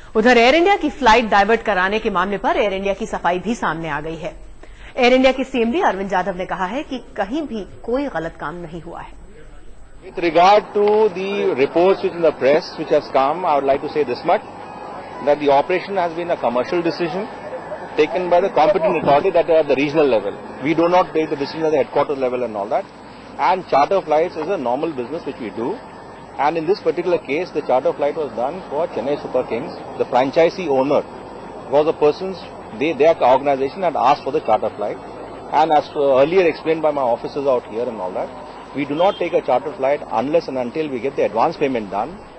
उधर Air India की flight divert कराने के मामले पर एयर इंडिया की सफाई भी सामने आ गई है। एयर इंडिया के सीएमडी अरविंद यादव ने कहा है कि कहीं भी कोई गलत काम नहीं हुआ है। With regard to the reports which in the press which has come, I would like to say this much, that the operation has been a commercial decision taken by the competent authority that are at the regional level. We do not take the decision at the headquarters level and all that. And charter flights is a normal business which we do. And in this particular case, the charter flight was done for Chennai Super Kings. The franchisee owner was a person's, their organization had asked for the charter flight. And as earlier explained by my officers out here and all that, we do not take a charter flight unless and until we get the advance payment done.